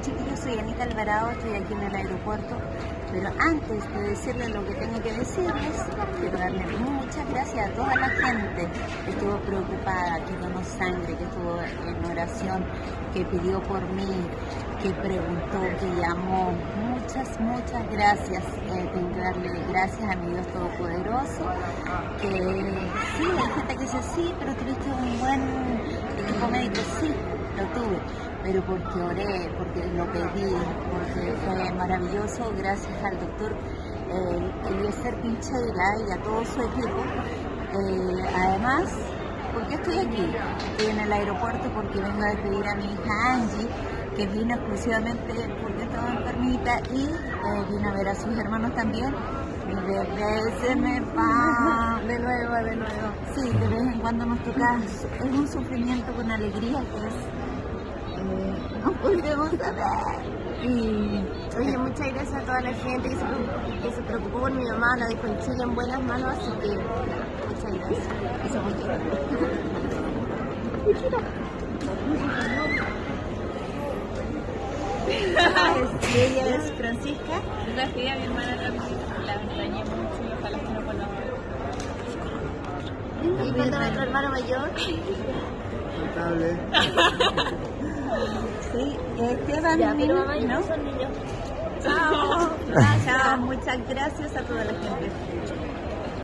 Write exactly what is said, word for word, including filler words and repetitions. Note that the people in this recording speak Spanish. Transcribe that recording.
chiquillos, soy Anita Alvarado, estoy aquí en el aeropuerto, pero antes de decirles lo que tengo que decirles, quiero darle muchas gracias a toda la gente que estuvo preocupada, que donó sangre, que estuvo en oración, que pidió por mí, que preguntó, que llamó. Muchas, muchas gracias. Eh, tengo que darle gracias a mi Dios Todopoderoso, que sí, hay gente que dice sí, pero tuviste un buen equipo médico, sí, lo tuve, pero porque oré, porque lo pedí, porque fue maravilloso, gracias al doctor eh, Eliezer Pincheira y a todo su equipo. Eh, además, ¿por qué estoy aquí? Estoy en el aeropuerto porque vengo a despedir a mi hija Angie, que vino exclusivamente porque estaba enfermita, y eh, vino a ver a sus hermanos también. Mi bebé se me va. De nuevo, de nuevo. Sí, de vez en cuando nos toca, es un sufrimiento con alegría que es, eh, no podemos saber. Y Oye, muchas gracias a toda la gente que se, preocupó, que se preocupó por mi mamá, la dejó en Chile en buenas manos, así que muchas gracias. eso fue todo. Y ella es Francisca. La fui a mi hermana también, la extrañé mucho y ojalá que no vuelva. Y falta nuestro hermano mayor. Notable. Sí, Esteban, Ya, pero mamá, ¿no? ¿no? Son niños. Chao. Chao, muchas gracias a toda la gente.